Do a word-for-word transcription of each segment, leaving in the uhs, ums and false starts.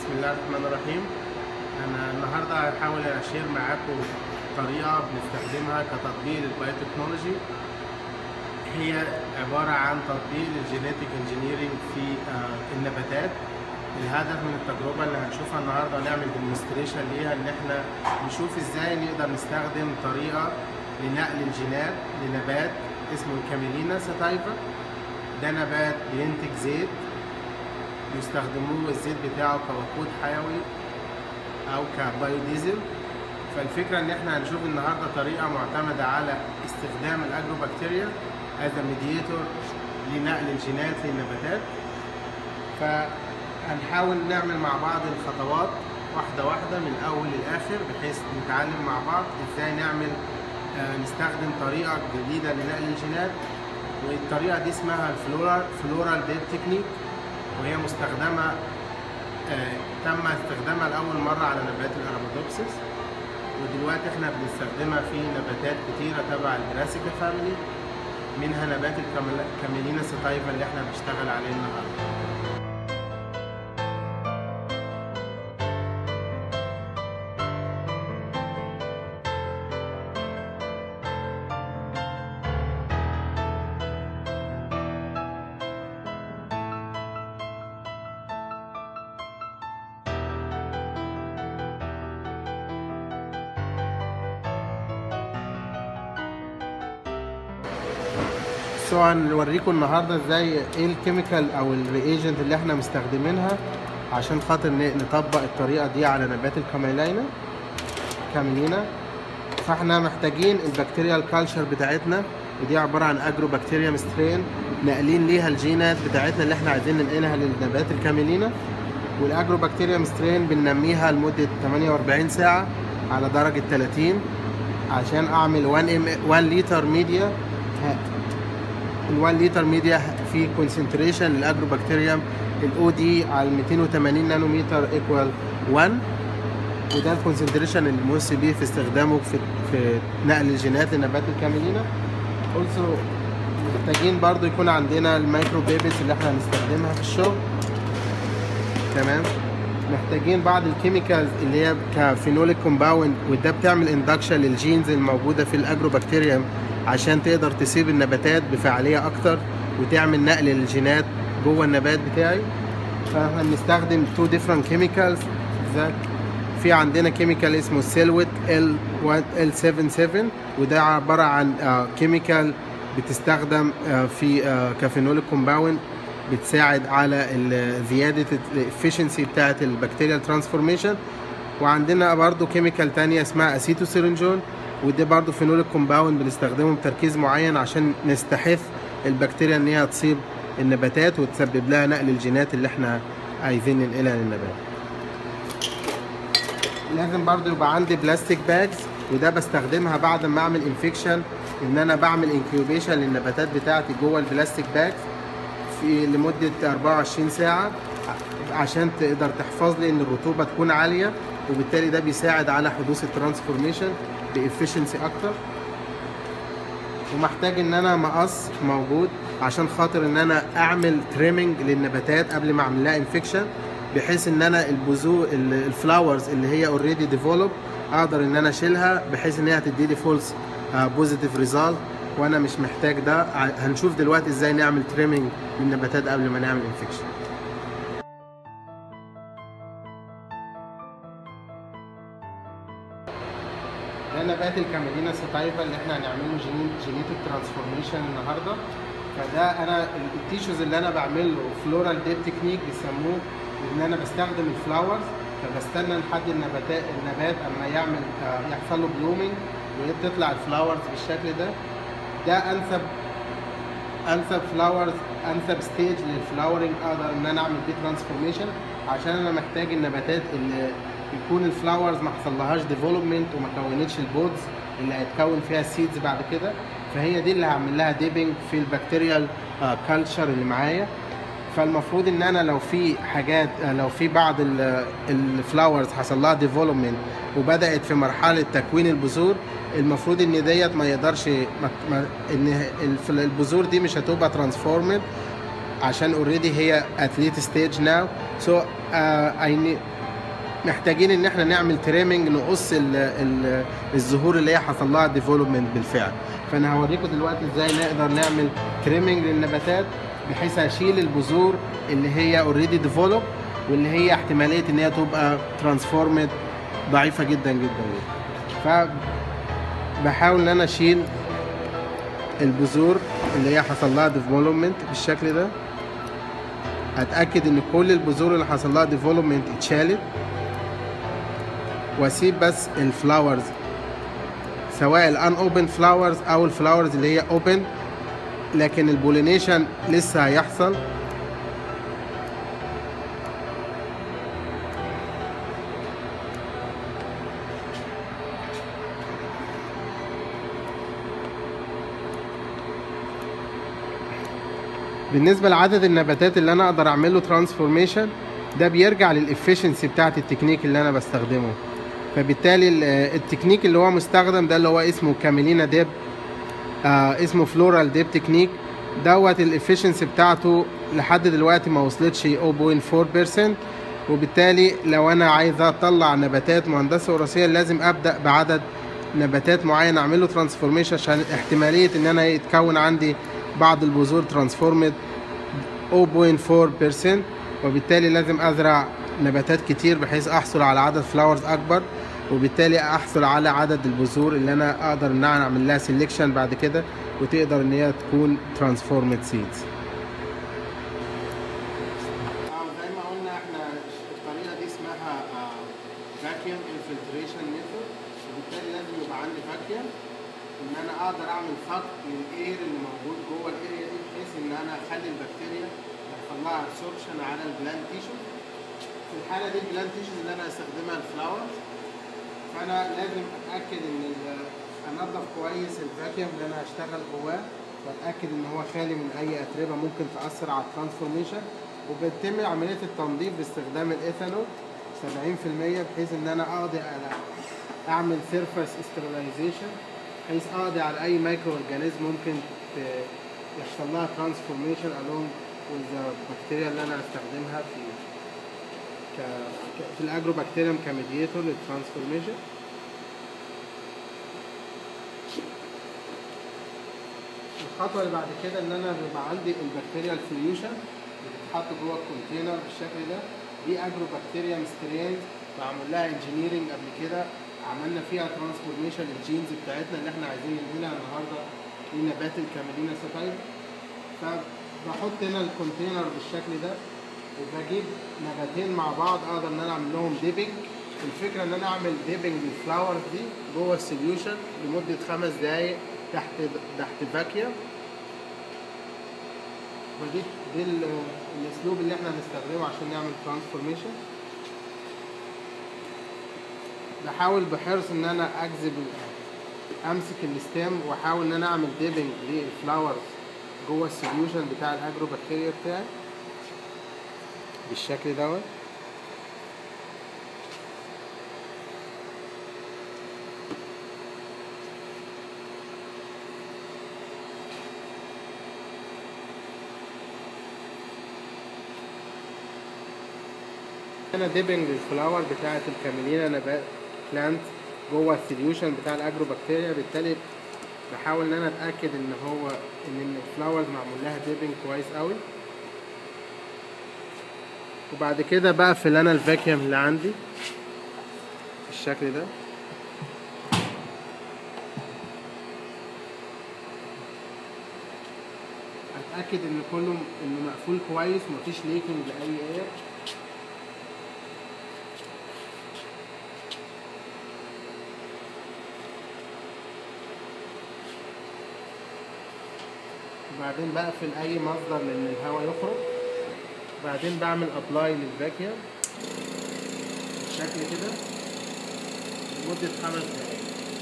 بسم الله الرحمن الرحيم. انا النهارده هحاول اشير معاكم طريقه بنستخدمها كتطبيق للبايوتكنولوجي. هي عباره عن تطبيق للجينيتك انجينيرنج في النباتات. الهدف من التجربه اللي هنشوفها النهارده نعمل ديمونستريشن ليها، ان احنا نشوف ازاي نقدر نستخدم طريقه لنقل الجينات لنبات اسمه الكاميلينا ساتايفا. ده نبات بينتج زيت يستخدموه الزيت بتاعه كوقود حيوي او كبايوديزل. فالفكره ان احنا هنشوف النهارده طريقه معتمده على استخدام الاجروبكتيريا از ميدياتور لنقل الجينات للنباتات. فهنحاول نعمل مع بعض الخطوات واحده واحده من الاول للاخر، بحيث نتعلم مع بعض ازاي نعمل آه نستخدم طريقه جديده لنقل الجينات. والطريقه دي اسمها الفلورال فلورال ديب تكنيك، وهي مستخدمة آه تم استخدامها لأول مرة على نبات الأرابيدوبسيس، ودلوقتي احنا بنستخدمها في نباتات كتيرة تبع البراسيكا فاميلي، منها نبات الكاميلينا ساتايفا اللي احنا بنشتغل عليه النهارده. سو هنوريكم النهارده ازاي ايه الكيميكال او الرياجنت اللي احنا مستخدمينها عشان خاطر نطبق الطريقه دي على نبات الكاميلينا كاميلينا. فاحنا محتاجين البكتيريا الكالتشر بتاعتنا، ودي عباره عن اجرو بكتيريا سترين ناقلين ليها الجينات بتاعتنا اللي احنا عايزين ننقلها للنبات الكاميلينا. والاجرو بكتيريا سترين بننميها لمده ثمانية وأربعين ساعه على درجه ثلاثين عشان اعمل واحد لتر ميديا. ال واحد لتر ميديا في كونسنتريشن للاجروبكتيريوم الاو دي على مئتين وثمانين نانومتر ايكوال واحد، وده الكونسنتريشن الموصي بيه في استخدامه في في نقل الجينات لنبات الكاميلينا. اولسو محتاجين برضو يكون عندنا المايكرو بيبس اللي احنا هنستخدمها في الشغل. تمام. محتاجين بعض الكيميكالز اللي هي كفينوليك كومباوند، وده بتعمل اندكشن للجينز الموجوده في الاجروبكتيريوم عشان تقدر تسيب النباتات بفعاليه اكتر وتعمل نقل للجينات جوه النبات بتاعي. فاحنا بنستخدم تو ديفرنت كيميكالز. في عندنا كيميكال اسمه سيلويت ال سبعة سبعة، وده عباره عن كيميكال بتستخدم في كفينوليك كومباوند، بتساعد على زياده الافشنسي بتاعه البكتيريال ترانسفورميشن. وعندنا برضو كيميكال تانية اسمها اسيتوسيرنجون، وده برضو فينوليك كومباوند بنستخدمه بتركيز معين عشان نستحث البكتيريا ان هي تصيب النباتات وتسبب لها نقل الجينات اللي احنا عايزين ننقلها للنبات. لازم برضو يبقى عندي بلاستيك باجز، وده بستخدمها بعد ما اعمل انفكشن، ان انا بعمل انكيوبيشن للنباتات بتاعتي جوه البلاستيك باجز في لمده أربعة وعشرين ساعه عشان تقدر تحفظ لي ان الرطوبه تكون عاليه، وبالتالي ده بيساعد على حدوث الترانسفورميشن بإفشنسي اكتر. ومحتاج ان انا مقص موجود عشان خاطر ان انا اعمل تريمنج للنباتات قبل ما اعمل لها انفكشن، بحيث ان انا البذور الفلاورز اللي هي اوريدي ديفلوب اقدر ان انا اشيلها، بحيث ان هي هتدي لي فولس بوزيتيف ريزالت، وانا مش محتاج ده. هنشوف دلوقتي ازاي نعمل تريمنج للنباتات قبل ما نعمل انفكشن. ده نبات الكاميلينا ساتايفا اللي احنا هنعمله جينيتك ترانسفورميشن النهارده. فده انا التيشوز اللي انا بعمله فلورال ديب تكنيك بيسموه، ان انا بستخدم الفلاورز، فبستنى لحد النباتات النبات اما يعمل يحصل له بلومينج وتطلع الفلاورز بالشكل ده. ده انسب انسب فلاورز انسب ستيج للفلاورنج اقدر ان انا اعمل بيه ترانسفورميشن، عشان انا محتاج النباتات اللي يكون الفلاورز ما حصلهاش ديفلوبمنت وما كونتش البودز اللي هيتكون فيها السيدز بعد كده. فهي دي اللي هعمل لها ديبنج في البكتيريال كلتشر اللي معايا. فالمفروض ان انا لو في حاجات لو في بعض الفلاورز حصل لها ديفلوبمنت وبدات في مرحله تكوين البذور، المفروض ان ديت ما يقدرش ان البذور دي مش هتبقى ترانسفورمد عشان اوريدي هي at late stage now. So uh, I need محتاجين ان احنا نعمل تريمنج، نقص ال ال الزهور اللي هي حصل لها ديفلوبمنت بالفعل. فانا هوريكم دلوقتي ازاي نقدر نعمل تريمنج للنباتات بحيث اشيل البذور اللي هي اوريدي ديفلوب واللي هي احتماليه ان هي تبقى ترانسفورمد ضعيفه جدا جدا جدا. فبحاول ان انا اشيل البذور اللي هي حصل لها ديفلوبمنت بالشكل ده، اتاكد ان كل البذور اللي حصل لها ديفلوبمنت اتشالت، واسيب بس الفلاورز سواء الان اوبن فلاورز او الفلاورز اللي هي اوبن لكن البولينيشن لسه هيحصل. بالنسبه لعدد النباتات اللي انا اقدر اعمل له ترانسفورميشن ده بيرجع للافشنسي بتاعت التكنيك اللي انا بستخدمه. فبالتالي التكنيك اللي هو مستخدم ده اللي هو اسمه كاميلينا ديب، آه اسمه فلورال ديب تكنيك دوت، الافشنسي بتاعته لحد دلوقتي ما وصلتش صفر فاصلة أربعة بالمية. وبالتالي لو انا عايز اطلع نباتات مهندسه وراثيا لازم ابدا بعدد نباتات معين اعمل له ترانسفورميشن عشان احتماليه ان انا يتكون عندي بعض البذور ترانسفورمد صفر فاصلة أربعة بالمية. وبالتالي لازم ازرع نباتات كتير بحيث احصل على عدد فلاورز اكبر، وبالتالي احصل على عدد البذور اللي انا اقدر ان انا اعمل لها سيلكشن بعد كده وتقدر ان هي تكون ترانسفورمد سيدز. زي ما قلنا احنا الطريقه دي اسمها فاكيوم انفلتريشن ميثود، وبالتالي لازم يبقى عندي فاكيوم ان انا اقدر اعمل فك للاير اللي موجود جوه الاريا دي بحيث ان انا اخلي البكتيريا يحصل لها ابسوربشن على البلانت تيشو. في الحاله دي البلانت تيشو اللي انا هستخدمها الفلاورز، فانا لازم اتاكد ان انضف كويس الفاكيوم اللي انا هشتغل جواه واتاكد ان هو خالي من اي اتربه ممكن تاثر على الترانسفورميشن. وبتتم عمليه التنظيف باستخدام الايثانول سبعين في المية بحيث ان انا اقضي على اعمل سيرفيس استرلايزيشن بحيث اقضي على اي مايكرو اورجانيزم ممكن يحصل لها ترانسفورميشن along with البكتيريا اللي انا هستخدمها في ك... في الاجرو بكتيريوم كميديتور للترانسفورميشن. الخطوه اللي بعد كده ان انا بيبقى عندي البكتيريا الفيوشن بتتحط جوه الكونتينر بالشكل ده. دي اجرو بكتيريوم سترينز معمول لها انجينيرنج قبل كده، عملنا فيها ترانسفورميشن للجينز بتاعتنا اللي احنا عايزين ننقلها النهارده لنبات الكاميلينا ساتايفا. فبحط هنا الكونتينر بالشكل ده وبجيب نباتين مع بعض اقدر ان انا اعمل لهم ديبنج. الفكره ان انا اعمل ديبنج للفلاورز دي جوه السوليوشن لمده خمس دقائق تحت تحت فاكيوم. ودي دي الاسلوب اللي احنا هنستخدمه عشان نعمل ترانسفورميشن. بحاول بحرص ان انا اجذب امسك الستيم واحاول ان انا اعمل ديبنج للفلاورز جوه السوليوشن بتاع الاجرو بكتيريا بتاعي بالشكل دوت. هنا ديبنج للفلاور بتاعه الكاميلينا نبات بلانت جوه السوليوشن بتاع الاجرو بكتيريا. بالتالي بحاول ان انا اتاكد ان هو ان الفلاورز معمول لها ديبنج كويس قوي. وبعد كده بقفل انا الفاكيوم اللي عندي بالشكل ده. اتاكد ان كله انه مقفول كويس مفيش ليكنج لاي اير. وبعدين بقفل اي مصدر لان الهواء يخرج. بعدين بعمل ابلاي للفاكيوم بالشكل كده لمدة خمس دقايق.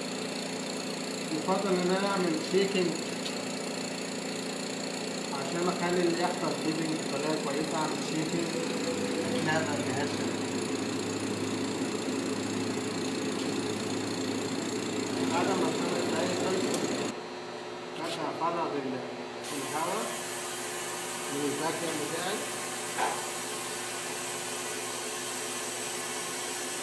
يفضل ان انا اعمل شيكنج عشان اخلي اللي يحصل ديبنج بطريقة كويسة. اعمل شيكنج اثناء الجهاز بعد ما خمس دقايق خلصوا ببدأ افرغ الهواء من الفاكيوم بتاعي.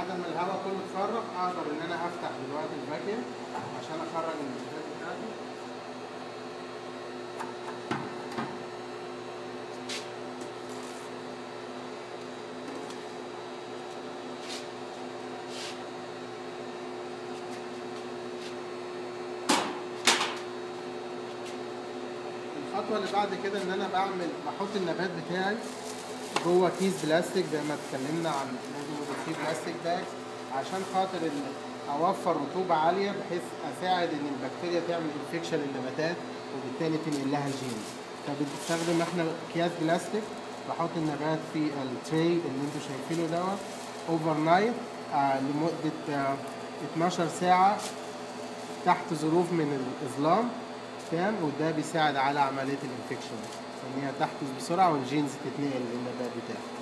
بعد ما الهواء كله اتفرغ اقدر ان انا افتح دلوقتي الفاكيوم عشان اخرج النباتات بتاعتي. الخطوه اللي بعد كده ان انا بعمل بحط النبات بتاعي جوه كيس بلاستيك زي ما اتكلمنا عن لازم يبقى فيه بلاستيك باج عشان خاطر اوفر رطوبه عاليه بحيث اساعد ان البكتيريا تعمل انفكشن للنباتات وبالتالي تنقل لها الجينز. فبنستخدم احنا اكياس بلاستيك، بحط النبات في التري اللي انتوا شايفينه دوت اوفر نايت آه لمده آه اتناشر ساعه تحت ظروف من الاظلام، تمام، وده بيساعد على عمليه الانفكشن ان هي تحدث بسرعه والجينز تتنقل للنبات بتاعك.